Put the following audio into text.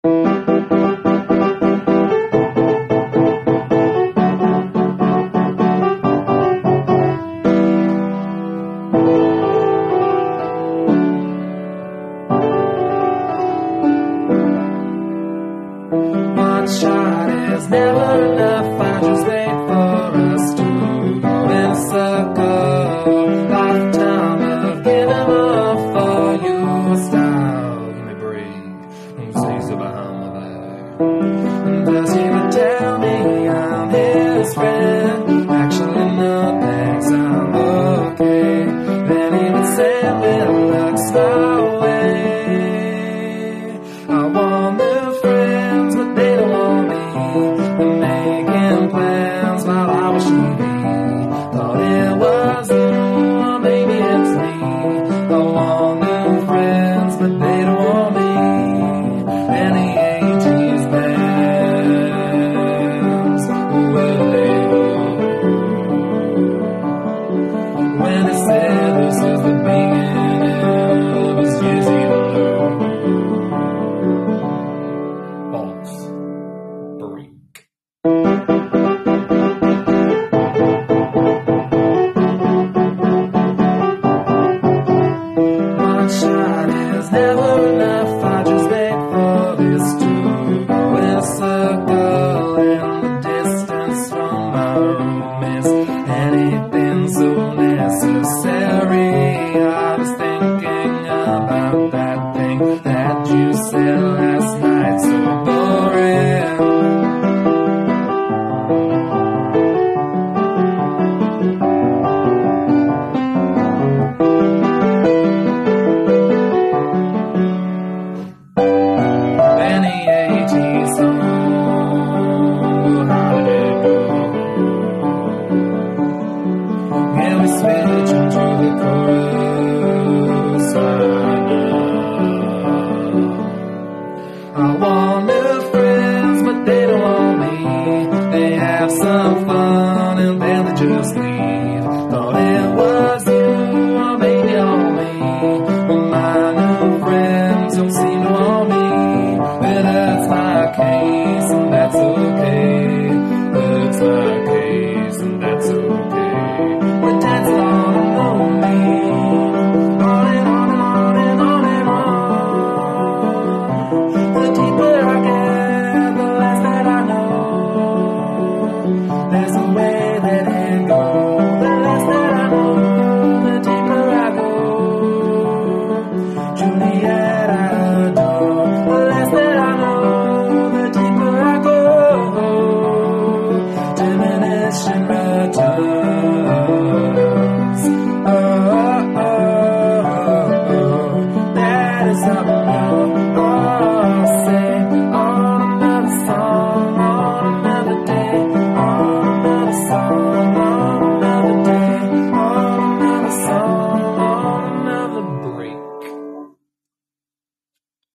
One shot is never enough. I just wait for us to go in a circle. Lifetime of giving up for you. Style, you may breathe. Who sees it behind my back? And does he even tell me I'm his friend? Actually, nothing sounds okay. Then he would say, "Little looks my way." I want